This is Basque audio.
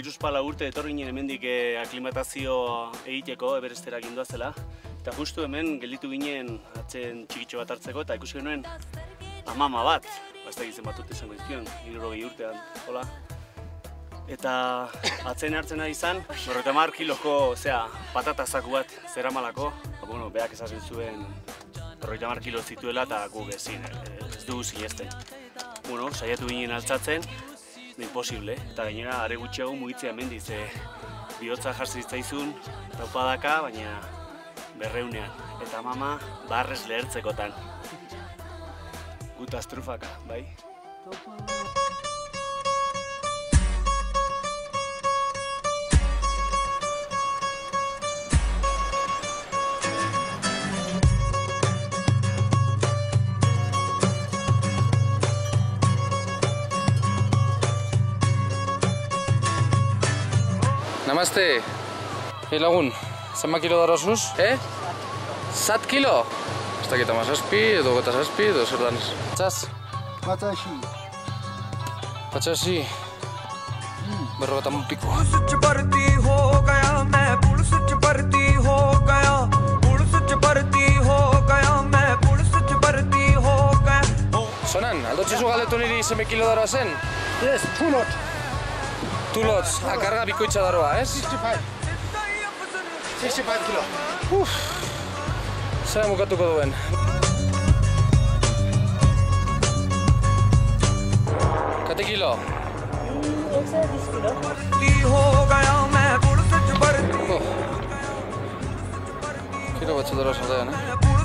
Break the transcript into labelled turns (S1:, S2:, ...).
S1: 30 urte etorri ginen hemendik aklimatazio egiteko Everesterak indoazela. Eta justu hemen gelditu ginen atzen txikitxo bat hartzeko eta ikusi genuen amama bat. Ez da gizen batut esango izkion, 60 urtean, hola. Eta atzen hartzen ari izan, 50 kiloko, patatazaku bat zeramalako. Beak esaten zuen 50 kilo zituela eta guk ezin, ez dugu sinesten. Saiatu ginen altzatzen, imposible. Eta gainera are gutxiago mugitzea mendiz, bihotza jarri zitzaizun, taupadaka, baina berreunean. Eta mama barrez lehertzekotan. Gutaz trufaka, bai?
S2: Namaste. Lagun, zenba kilo darozuz? 7 kilo? Ez dakit 17, edo 27, edo zer danez. Txaz?
S3: Batxasi.
S2: Batxasi? 50 piko. Sonan, aldotxizu galdetu niri zenbe kilo daroa zen?
S3: Yes, tulot.
S2: Tulot, karga bikoitza daroa, ez?
S3: 65 kilo.
S2: Zera mukatuko duen. Kate kilo?
S4: 110 kilo.
S2: Kilo batzu daroa zardean,